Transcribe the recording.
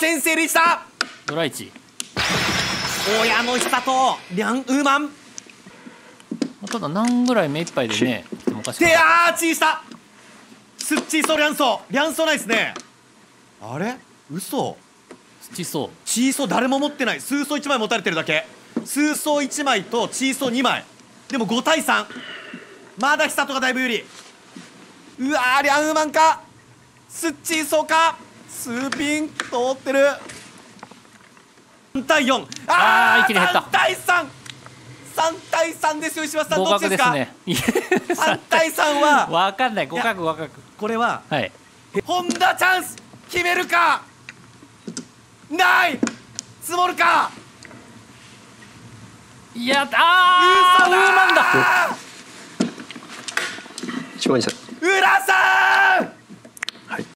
先制でしたドラ1。 親の久とリャンウーマンただ何ぐらい目いっぱいでね来てもおかしくない。 でチーしたスッチーソーリャンソーないですね。あれ嘘チソチーソー誰も持ってない。スーソー1枚持たれてるだけ。スーソー1枚とチーソー2枚でも5対3。まだ久とがだいぶ有利。うわーリャンウーマンかスッチーソーかスーピン通ってる。3対4。 一気に減った 3対3。3対3ですよ石橋さん。 合どっちですか。 格ですね。 3対3はわかんない。互角互角。 これははい。 本田チャンス決めるかない積もるか。 いや嘘だーウーマンだ。 1万2千。 浦さん